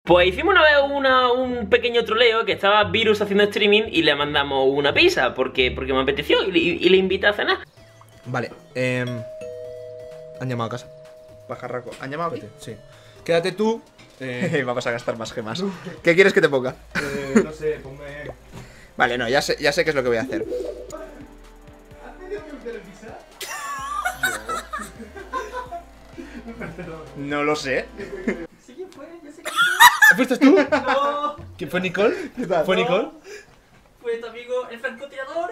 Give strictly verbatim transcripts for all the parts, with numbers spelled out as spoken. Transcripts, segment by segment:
Pues hicimos una vez una, un pequeño troleo que estaba Virus haciendo streaming y le mandamos una pizza porque, porque me apeteció y, y, y le invité a cenar. Vale, eh, han llamado a casa. Bajarraco. ¿Han llamado aquí? Sí. Quédate tú. Eh, Vamos a gastar más gemas. ¿Qué quieres que te ponga? eh, no sé, ponme. Vale, no, ya sé, ya sé qué es lo que voy a hacer. No lo sé. Sí, ¿quién fue? Yo sé ¿Fuiste tú? No, ¿Quién fue Nicole? ¿Qué tal? ¿Fue No. Nicole? fue tu amigo el francotirador.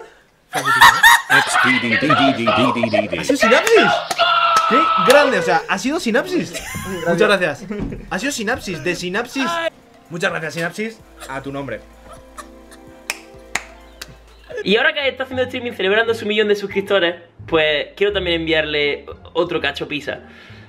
¿Ha sido Sinapsis? ¡Qué grande! O sea, ha sido Sinapsis. Muchas gracias. Ha sido Sinapsis, de Sinapsis. Muchas gracias, Sinapsis. A tu nombre. Y ahora que está haciendo streaming celebrando su millón de suscriptores, pues quiero también enviarle otro cacho pizza.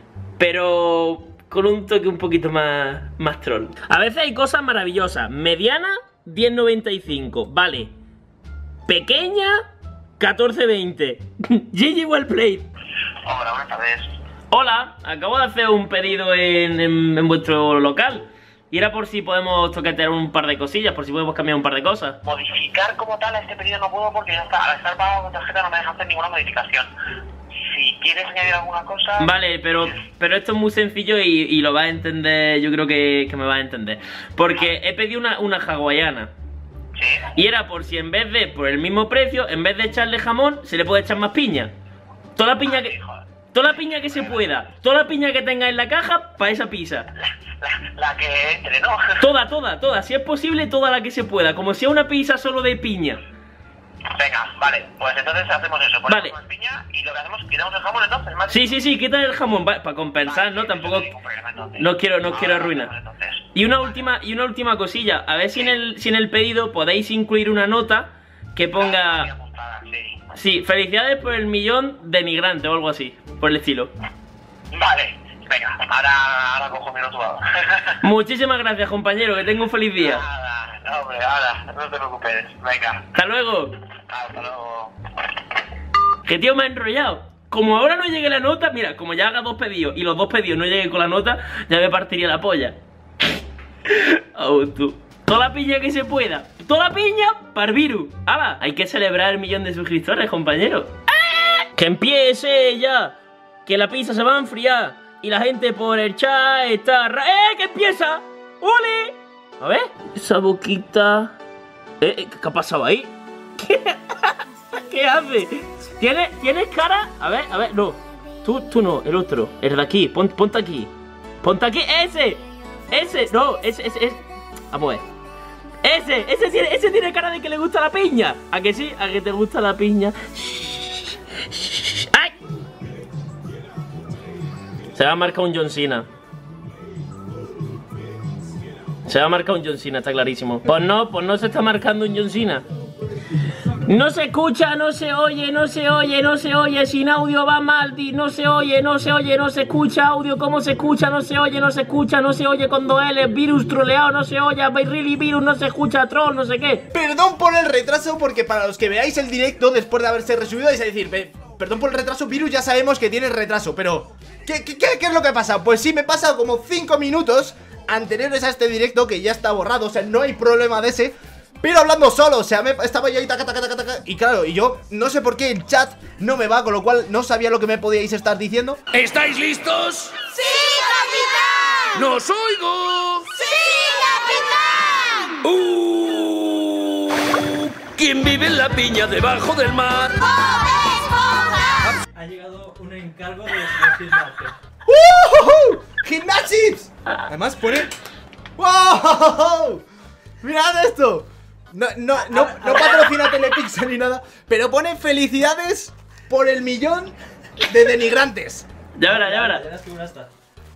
Pero con un toque un poquito más, más troll. A veces hay cosas maravillosas. Mediana, diez noventa y cinco. Vale. Pequeña, catorce veinte. G G well played. Hola, buenas tardes. Hola, acabo de hacer un pedido en, en, en vuestro local. Y era por si podemos toquetear un par de cosillas, por si podemos cambiar un par de cosas. Modificar como tal a este pedido no puedo porque ya está, al estar pagado con tarjeta no me deja hacer ninguna modificación. Si quieres añadir alguna cosa... Vale, pero, pero esto es muy sencillo y, y lo vas a entender, yo creo que, que me vas a entender. Porque he pedido una, una hawaiana. Sí. Y era por si en vez de, por el mismo precio, en vez de echarle jamón, se le puede echar más piña. Toda la piña que, toda la piña que se pueda, toda la piña que tenga en la caja, para esa pizza. La, la que entre, ¿no? Toda, toda, toda, si es posible, toda la que se pueda, como si sea una pizza solo de piña. Venga, vale, pues entonces hacemos eso. Ponemos Vale. más piña y lo que hacemos, quitamos el jamón entonces, más. Sí, sí, sí, quita el jamón, para compensar, ¿no? Tampoco... No quiero, no quiero arruinar. Entonces. Y una última, y una última cosilla, a ver si en el, si en el pedido podéis incluir una nota que ponga... Apuntada, sí. Sí, felicidades por el millón de migrante o algo así, por el estilo. Vale, venga, ahora, ahora cojo mi rotulado. Muchísimas gracias, compañero, que tenga un feliz día. Nada, no, hombre, ahora, no te preocupes. Venga, Hasta luego. hasta luego. Que tío me ha enrollado. Como ahora no llegue la nota, mira, como ya haga dos pedidos y los dos pedidos no lleguen con la nota, ya me partiría la polla. Oh, tú. Toda la piña que se pueda. Toda la piña para el virus. ¡Hala! Hay que celebrar el millón de suscriptores, compañero. ¡Ah! ¡Que empiece ya! Que la pizza se va a enfriar. Y la gente por el chat está... ra- ¡Eh! ¡Que empieza! ¡Ole! A ver. Esa boquita... Eh, eh, ¿qué ha pasado ahí? ¿Qué, ¿Qué hace? ¿Tienes, ¿Tienes cara? A ver, a ver, no. Tú, tú no, el otro. El de aquí. Pon, ponte aquí. Ponte aquí. ¡Ese! Ese, no, ese, ese, ese. Vamos a ver. Ese, ese tiene, ese tiene cara de que le gusta la piña. ¿A que sí? ¿A que te gusta la piña? ¡Ay! Se va a marcar un John Cena. Se va a marcar un John Cena, está clarísimo. Pues no, pues no se está marcando un John Cena. No se escucha, no se oye, no se oye, no se oye, sin audio va mal, di, no se oye, no se oye, no se escucha audio, ¿cómo se escucha? No se oye, no se escucha, no se oye con dos L, virus troleado, no se oye, really virus, no se escucha, troll, no sé qué. Perdón por el retraso, porque para los que veáis el directo después de haberse resubido vais a decir, "Pe- perdón por el retraso, Virus, ya sabemos que tiene retraso", pero ¿qué, qué, qué, qué es lo que pasa? Pues sí, me pasa como cinco minutos anteriores a este directo que ya está borrado, o sea, no hay problema de ese. Pero hablando solo, o sea, me, estaba yo ahí taca, taca, taca, taca, y claro, y yo no sé por qué el chat no me va, con lo cual no sabía lo que me podíais estar diciendo. ¿Estáis listos? ¡Sí, capitán! ¡Nos oigo! ¡Sí, capitán! Uh, ¿Quién vive en la piña debajo del mar? ¡Bob Esponja! Ha llegado un encargo de Sebastián Márquez. ¡Uh! ¡Gimnasis! Además pone... ¡Wow! ¡Mirad esto! No, no, no, no patrocina Telepizza ni nada, pero pone felicidades por el millón de denigrantes. Ya verás, ya Ya verás. verás que buena está.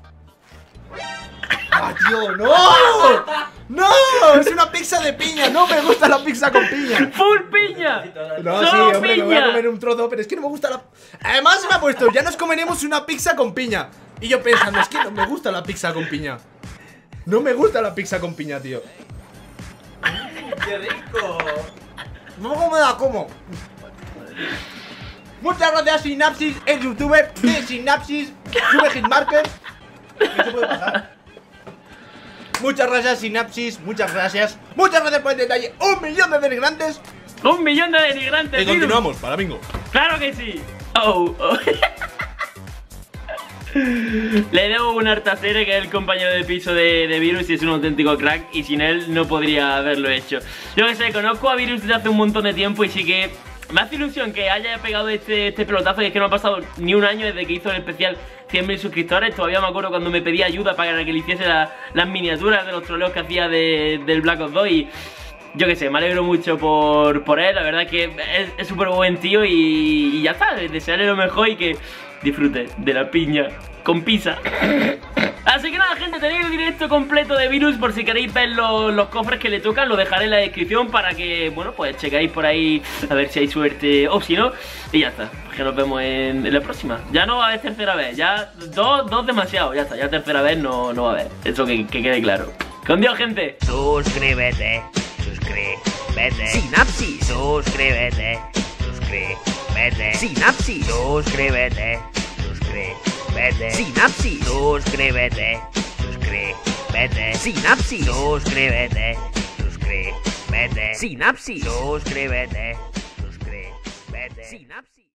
¡Ah, tío! ¡No! ¡No! Es una pizza de piña. No me gusta la pizza con piña. ¡Full piña! No, ¡Solo sí, hombre, me voy a piña! comer un trozo, pero es que no me gusta la... Además me ha puesto, ya nos comeremos una pizza con piña. Y yo pensando, es que no me gusta la pizza con piña. No me gusta la pizza con piña, tío. ¡Qué rico! ¿Cómo me la como? Muchas gracias, Sinapsis, el youtuber de Sinapsis, sube Hitmarker. ¿Qué se puede pasar? Muchas gracias, Sinapsis, muchas gracias. Muchas gracias por el detalle. Un millón de denigrantes. Un millón de denigrantes. Y Virus. continuamos, para bingo. Claro que sí. Oh, oh. Le debo un Artasere, que es el compañero de piso de, de Virus, y es un auténtico crack, y sin él no podría haberlo hecho. Yo que sé, conozco a Virus desde hace un montón de tiempo y sí que me hace ilusión que haya pegado este, este pelotazo, y es que no ha pasado ni un año desde que hizo el especial cien mil suscriptores. Todavía me acuerdo cuando me pedía ayuda para que le hiciese la, las miniaturas de los troleos que hacía de, del Black Ops dos, y yo que sé, me alegro mucho por, por él. La verdad es que es súper buen tío, y, y ya está, desearle lo mejor y que disfrute de la piña con pizza. Así que nada, gente, tenéis el directo completo de Virus por si queréis ver los, los cofres que le tocan. Lo dejaré en la descripción para que, bueno, pues checáis por ahí a ver si hay suerte o si no. Y ya está, que nos vemos en, en la próxima. Ya no va a haber tercera vez, ya dos, dos demasiado, ya está, ya tercera vez no, no va a haber. Eso que, que quede claro. Con Dios, gente. Suscríbete, suscríbete. Sinapsis. Suscríbete, suscríbete. Sinapsis. Suscríbete, suscríbete. Sinapsis. Suscríbete, suscríbete. Sinapsis. Suscríbete, suscríbete. Sinapsis. Suscríbete, suscríbete. Sinapsis.